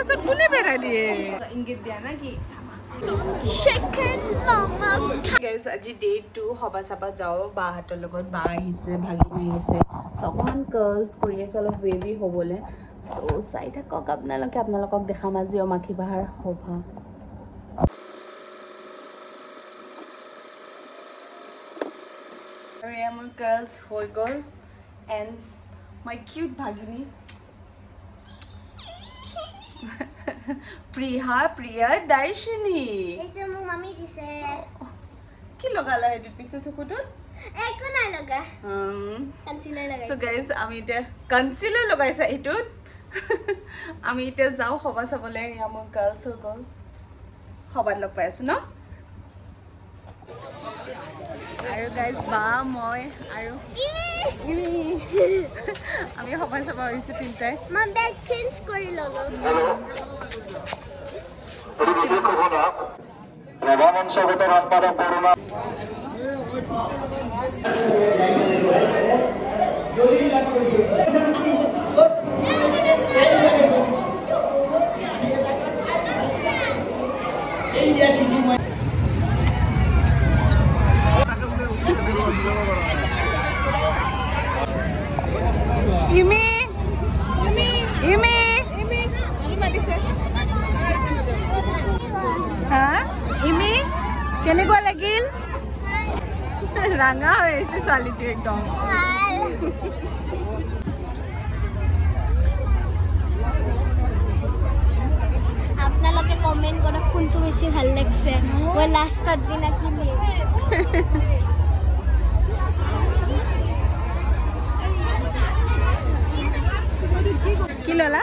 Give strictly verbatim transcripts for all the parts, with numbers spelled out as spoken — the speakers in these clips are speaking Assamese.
পিছত কোনে বেৰা দিয়ে ইংগিত দিয়া না কি গাইজ আজি ডে টু সভা চাবা যাওঁ বাহঁতৰ লগত বা আহিছে ভাগিনী আহিছে অকণমান কাৰ্লছ কৰি আছে অলপ বেবী হ'বলৈ চ' চাই থাকক আপোনালোকে আপোনালোকক দেখাম আজি অমাখি বাহাৰ সভা আৰু এয়া মোৰ কাৰ্লছ হৈ গ'ল এণ্ড মাই কিউট ভাগিনী প্ৰিয়া প্ৰিয়া দৰ্শিনী এইটো মোক মামি দিছে কি লগালা হেতু পিছে চকুটোত একো না লগা হুম কনসিলার লাগাইছে সো গাইস আমি এটা কনসিলার লগাইছা এটুত আমি এটা যাও হবা চাবলে আমার গার্লস গল হবার লগ পাই আছে ন আৰু গাইস বা মই আৰু আমি হবার চাবা হইছে তিনটাই মা ব্যাগ চেঞ্জ কৰি ললো প্রধান স্বাগত রামপাড়া করোনা ইমি ইমি ইমি ইমি হা ইমি কেনেকুৱা লাগিল ৰাঙা হৈছে ছোৱালীটো একদম আপোনালোকে কমেন্ট কৰক কোনটো বেছি ভাল লাগছে মই লাষ্টত দিনা কিনি কি ললা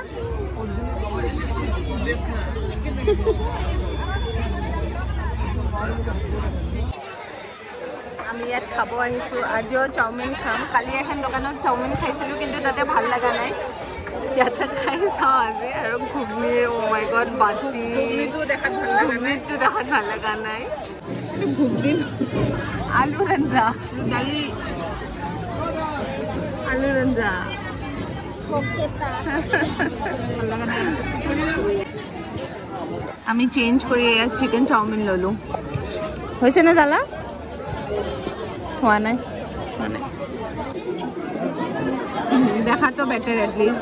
আমি ইয়াত খাব আহিছোঁ আজিও চাওমিন খাম কালি এখন দোকানত চাওমিন খাইছিলোঁ কিন্তু তাতে ভাল লগা নাই ইয়াতে খাই চাওঁ আজি আৰু ঘুগনি অ' মাই গড বাটি ঘুগনিটো দেখাত ভাল লগা নাই ঘুগনিটো দেখাত ভাল লগা নাই ঘুগনি আলু ৰঞ্জা দালি আলু ৰঞ্জা আমি চেঞ্জ কৰি ইয়াত চিকেন চাওমিন ললোঁ হৈছে নে জালা হোৱা নাই হোৱা নাই দেখাতো বেটাৰ এটলিষ্ট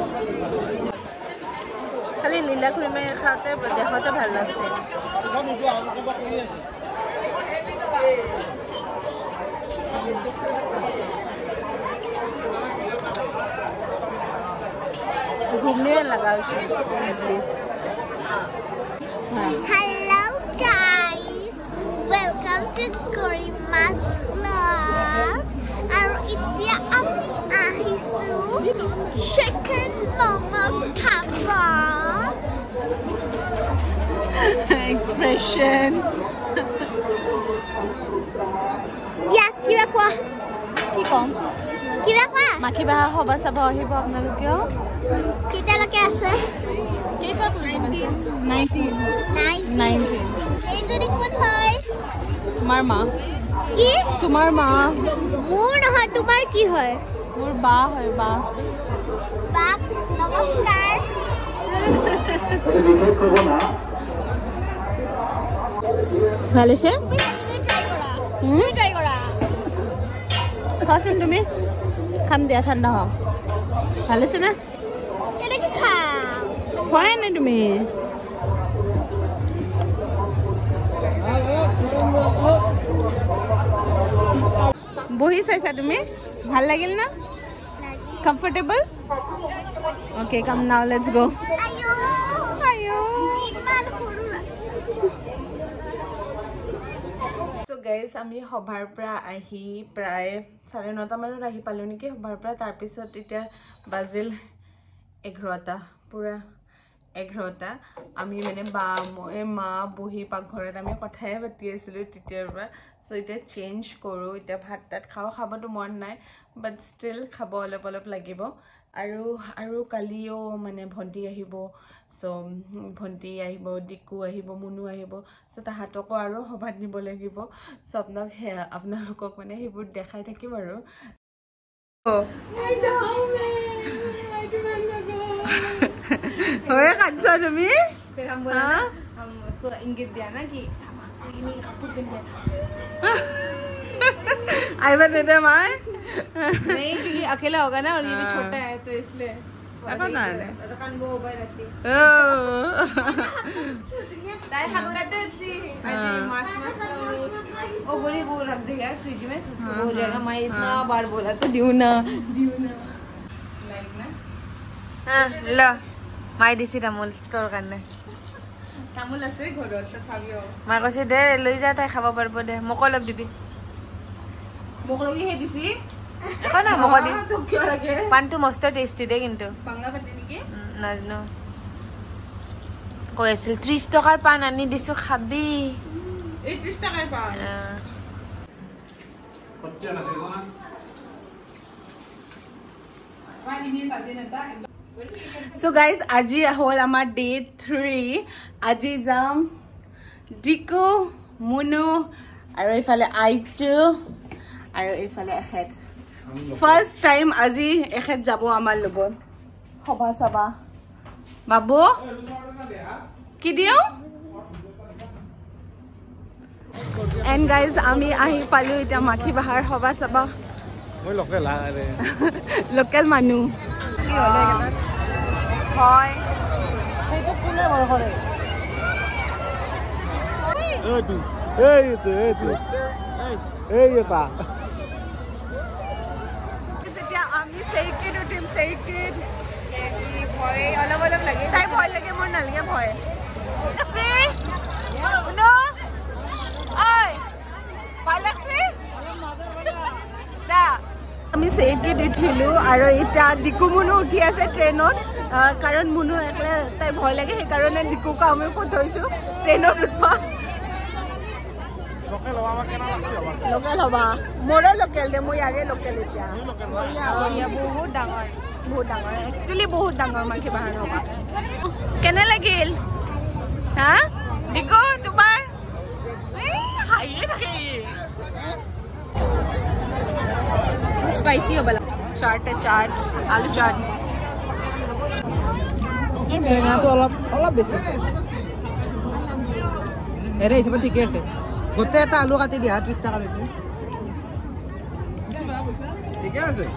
খালি লীলা খুৰীমে খাওঁতে দেখাতে ভাল লাগছে घूमने लगा at least hello guys welcome to Garima's vlog আৰু এতিয়া আমি আহিছো চিকেন মমো খাব एक्सप्रेशन ইয়া কিবা কোৱা কি কম কিবা কোৱা মাখি বাহা হবা চাব আহিব আপোনালোকেও কেতিয়ালৈকে আছে কেইটা নাইনটিন নাইনটিন এইজনী কোন হয় তোমাৰ মা কি তোমাৰ মা মোৰ নহয় তোমাৰ কি হয় মোৰ বা হয় বা বাক নমস্কাৰ ভাল হৈছে তুমি ট্ৰাই কৰা খোৱাচোন তুমি খাম দিয়া ঠাণ্ডা হওক ভাল হৈছে না কেনেকৈ খাম খোৱাই নাই তুমি বহি চাইছা তুমি ভাল লাগিল না কমফৰ্টেবল অ'কে কাম নাও লেটছ গ' আয়ো চ' গাইজ আমি সভাৰ পৰা আহি প্ৰায় চাৰে নটা মানত আহি পালোঁ নেকি সভাৰ পৰা তাৰপিছত এতিয়া বাজিল এঘাৰটা পূৰা এঘাৰটা আমি মানে বা মই মা বহি পাকঘৰত আমি কথাই পাতি আছিলোঁ তেতিয়াৰ পৰা চ' এতিয়া চেঞ্জ কৰোঁ এতিয়া ভাত তাত খাওঁ খাবতো মন নাই বাট ষ্টিল খাব অলপ অলপ লাগিব আৰু আৰু কালিও মানে ভণ্টি আহিব চ' ভণ্টি আহিব ডিকু আহিব মুনু আহিব চ' তাহাঁতকো আৰু সভাত নিব লাগিব চ' আপোনাক সেয়া আপোনালোকক মানে সেইবোৰ দেখাই থাকিম আৰু হয় কাটছা তুমি फिर हम बोला ना हम उसको इंगित दिया ना कि कपूर पहन के आइबा दे दे माय नहीं क्योंकि अकेला होगा ना और ये भी छोटा है तो इसलिए apa nane kan bawa berarti oh ताई हम कहते हैं ऐसे मास मास ओ बोली वो रख दे यार फ्रिज में हो जाएगा मैं इतना बार बोला तो दियो ना दियो ना लाइक ना हां ल माय दिसि तामुल तोर काने तामुल আছে ঘৰত তো খাবিও মা কৈছে দে লৈ যা তাই খাব পারবো দে মোক অলপ দিবি মোক লগি হে দিছি এখন না মোক দি তো কি লাগে পানটো মস্ত টেস্টি দে কিন্তু বাংলা পাতে নেকি নাজনো কৈ আছিল ত্ৰিশ টকাৰ পান আনি দিছো খাবি এই ত্ৰিশ টকাৰ পান হচ্ছে না দেখো না পানি বাজে না তা So guys, আজি হল আমাৰ ডে থ্ৰী আজি যাম ডিকু মুনু আৰু এইফালে আইচু আৰু এইফালে এখেত ফাৰ্ষ্ট টাইম আজি এখেত যাব আমাৰ লগত হবা চাবা বাবু কি দিও এণ্ড গাইজ আমি আহি পালো এতিয়া মাখি বাহাৰ হবা চাবা মই লোকেল আৰে লোকেল মানুহ কি হলে এটা হয় এইটো কোনে বৰ কৰে এইটো এইটো এইটো এই এটা যেতিয়া আমি সেইকিড উঠিম সেইকিড ভয় অলপ অলপ লাগে তাই ভয় লাগে মোৰ নালাগে ভয় আছে শুনো ঐ ভয় লাগছে দা আমি সেইকিড উঠিলো আৰু এতিয়া ডিকু মুনু উঠি আছে ট্ৰেইনত কাৰণ মুনু একলে তাই ভয় লাগে সেইকাৰণে ডিকুক আমি পঠাইছো ট্ৰেইনত উঠবা লোকেল হবা কেনা লাগছে হবা লোকেল হবা মোৰো লোকেল দে মই ইয়াৰে লোকেল এতিয়া বহুত ডাঙৰ বহুত ডাঙৰ একচুৱেলি বহুত ডাঙৰ মাখি বাহাৰ হবা কেনে লাগিল হা ডিকু তোমাৰ হাইয়ে থাকে স্পাইসি হবে চাট চাট আলু চাট টেঙাটো অলপ অলপ বেছি আছে এৰে হিচাপত ঠিকে আছে গোটেই এটা আলু কাটি দিয়া ত্ৰিছ টকা লৈছে ঠিকে আছে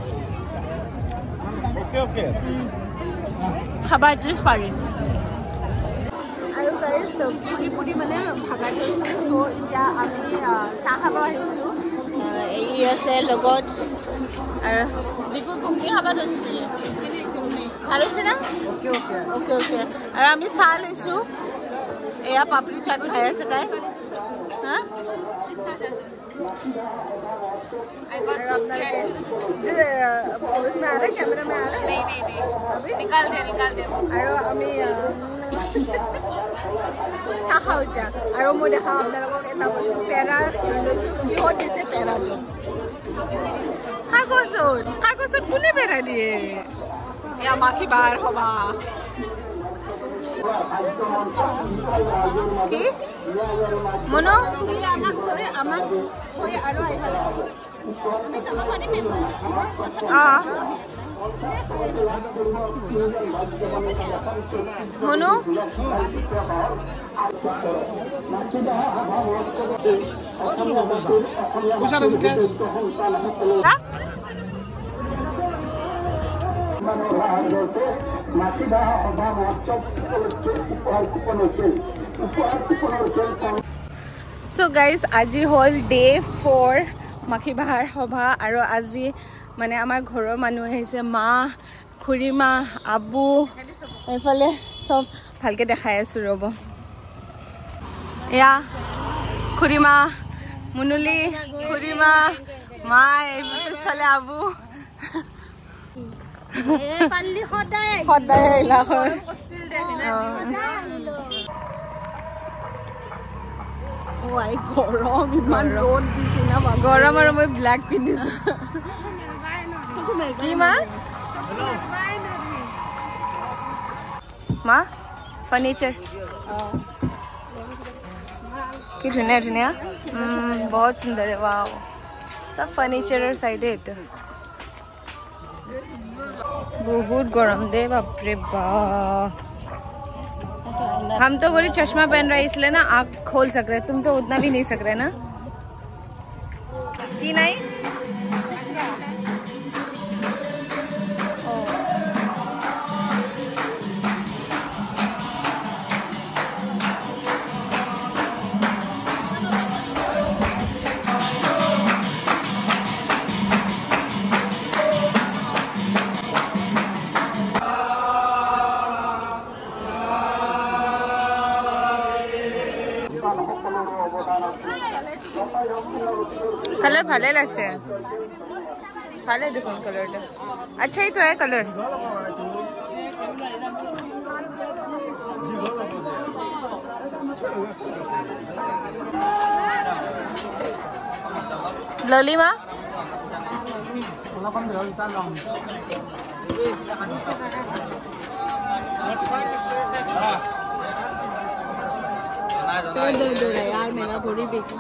ওকে ওকে খাবার ত্ৰিছ পাৰি আৰু গাইজ পুৰি পুৰি মানে ভাগা গৈছে চ' এতিয়া আমি চাহ খাব আহিছোঁ এই আছে লগত আৰু ডিকু ঘুমনি খাব গৈছে ভাল হৈছে না অ'কে অ'কে অ'কে অ'কে আৰু আমি চাহ লৈছোঁ এয়া পাপৰি চাট খাই আছে তাই হা I got so scared. उसमें आ रहा है कैमरा में आ रहा है नहीं नहीं नहीं अभी निकाल दे निकाल दे আৰু আমি চাহ খাওঁ এতিয়া আৰু মই দেখাওঁ আপোনালোকক এটা বস্তু পেৰা লৈছোঁ কিহত দিছে পেৰাটো কাগজত কাগজত কোনে পেৰা দিয়ে এয়া মাখি বাহাৰ হবা কি মনো আমাক থৈ আমাক থৈ আৰু আহিবলৈ আমি যাব পাৰিম অঁ মনো বুঝা না কেস So guys, আজি হল ডে ফ'ৰ মাখি বাহাৰ সভা আৰু আজি মানে আমাৰ ঘৰৰ মানুহ আহিছে মা খুৰীমা আবু এইফালে চব ভালকে দেখাই আছো ৰ'ব এয়া খুৰীমা মুনুলি খুৰীমা মা এইফালে আবু পাল্লি সদায় সদায় আহিলা হয় ওৱাই গৰম ইমান ৰ'দ দিছে না গৰম আৰু মই ব্লেক পিন্ধিছো কি মা মা ফাৰ্নিচাৰ কি ধুনীয়া ধুনীয়া বহুত সুন্দৰ ৱাও চব ফাৰ্নিচাৰৰ চাইডে এইটো বহুত গৰম দে বাপৰে বাপ हम तो गोरी चश्मा पहन रहे इसलिए ना आँख खोल सक रहे, तुम तो उतना भी नहीं सक रहे ना कि नहीं। कलर भाले लगते हैं, भाले देखो कलर अच्छा ही तो है कलर। लवली माँ यार मेरा बॉडी बेकी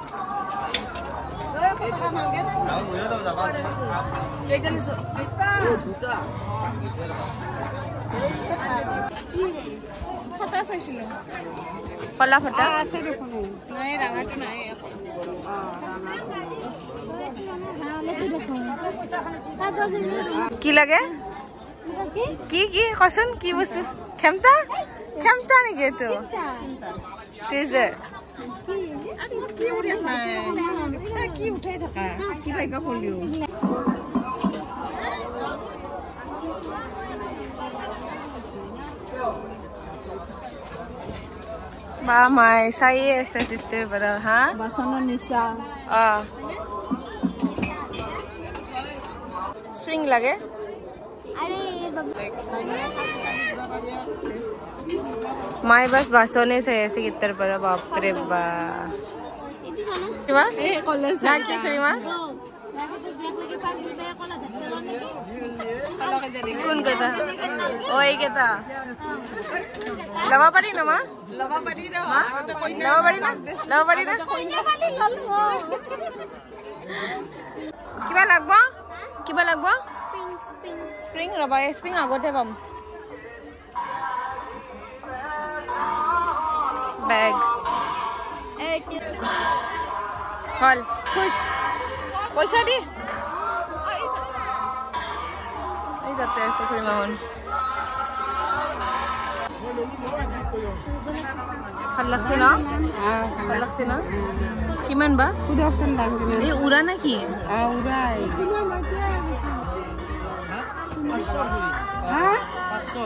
फला फटा नहीं रंगा तो नहीं কি লাগে কি কি কসন কি বস্তু ক্ষমতা ক্ষমতা নেকি তো টিজার কি উঠাই থাকা কি ভাইবা কলিও বা মাই চাই আছে তিতে বড় হ্যাঁ বাসনৰ নিচা আ স্প্রিং লাগে अरे माय बस बासोने से ऐसे कितर पर बाप रे बा किवा ए कलेज ना की करिमा কোন কথা ওই কেতা লবা পারি না মা লবা পাৰি ন লবা পারি না লবা পারি না কিবা লাগব কিবা লাগব স্প্রিং রবা স্প্রিং আগতে পাম बैग हल खुश पैसा दी এই যাতে আছে খুৰি মাহন ভাল লাগছে না ভাল লাগছে না কিমান বা সুদৰ্শন দাম কিমান এই উৰা নাকি আ উৰাই হা পাঁচশ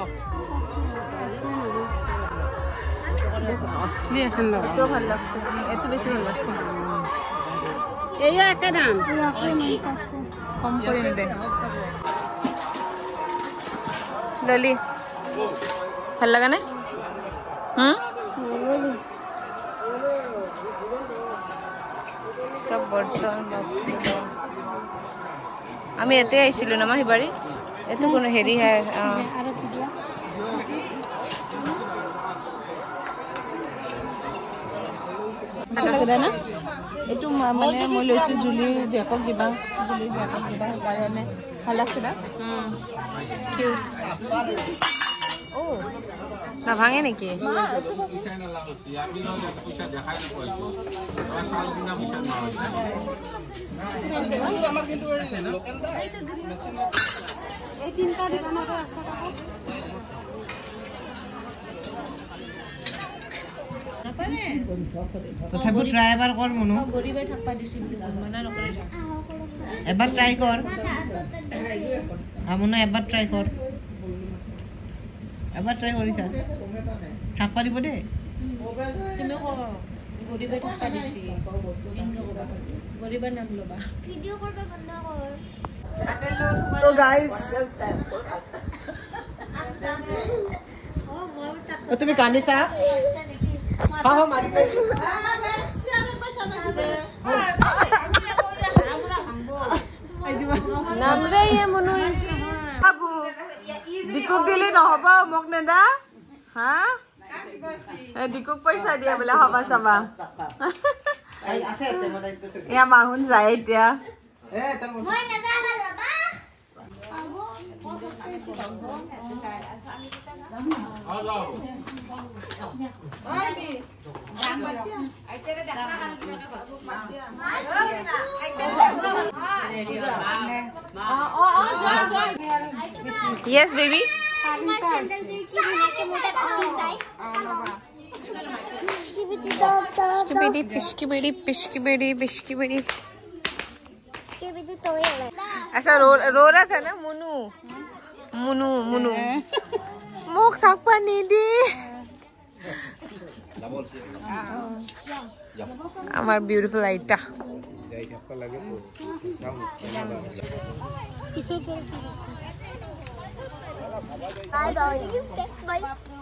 असली এখন লগা তো ভাল লাগছে এত বেশি ভাল লাগছে এইয়া একে দাম কম করে দে ললি ভাল লাগা না হুম সব বর্তন আমি এতে আইছিলো না মাহি বাড়ি এত কোনো হেৰি হ্যাঁ না এইটো মানে মই লৈছো জুলিৰ জেকক দিবা জুলিৰ জেকক দিবা সেইকাৰণে ভাল লাগছে না কিউট ও না ভাঙে নাকি এই তিনটা দোকানতে আছে তথাপি ট্রাই এবাৰ কৰ মনো গৰিবে থাকপা দিছিল মনা নকৰে যা এবাৰ ট্রাই কৰ আমনো এবাৰ ট্রাই কৰ এবাৰ ট্রাই কৰিছা থাক পাৰিব দে তুমি গরিবে থাকপা দিছি ইনকা কৰা গরিবের নাম লবা ভিডিও করবে বন্ধ কর তো গাইস তুমি কান্দিছা হাও মাৰি দে নাম রে ये মনু ইনকি বাবু দিকুক দিলে নহব মোক নেদা হা এ দিকুক পইচা দিয়া বলে হবা চাবা আছে তে মদাই তো এয়া মাহুন যায় এতিয়া এ তোৰ মই নাজানো বাবা Yes, baby. আমার স্যান্ডেল যে কি ধুনাকে মোটা কাটি যায় skibidi dog Skibidi, pishkibidi, pishkibidi, pishkibidi. Skibidi तो ये है ऐसा रो रो रहा था ना मुनु मुनु मुनु मुख साफ नहीं दी আমার বিউটিফুল আইটা bye bye bye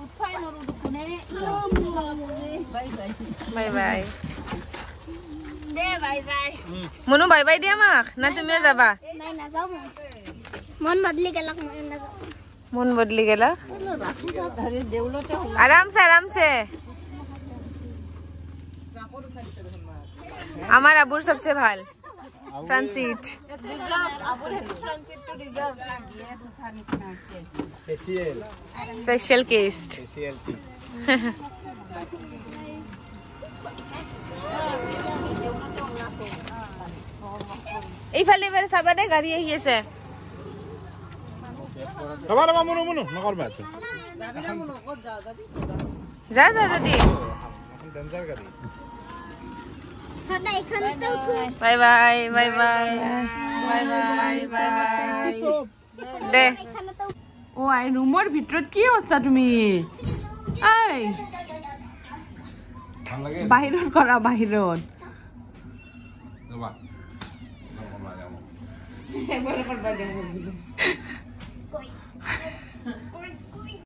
bye bye दे बाय बाय মুনু বাই বাই দিয়া মাক না তুমিও যাবা मैं ना जाऊं मन बदली गेला मैं ना जाऊं মন বদলি গেলা আরাম সে আরাম সে আমার আবুর সবচেয়ে ভাল ফ্রন্ট সিট Facial. স্পেশাল কেস্ট Facial. এইফালে এবারে সাবানে গাড়ি আহি আছে Raba raba munu munu. Nakorba ato. যাবি না মনো কত যা যাবি যা যা যদি এখন danger gadi. सदा এখানে তো উঠু bye bye bye bye bye bye bye bye দে এখানে তো ও আই রুমৰ ভিতৰত কি আছা তুমি আই ভাল লাগে. বাহিৰত কৰা বাহিৰত Raba. Nakorba jamu. একবাৰ কৰবা যাম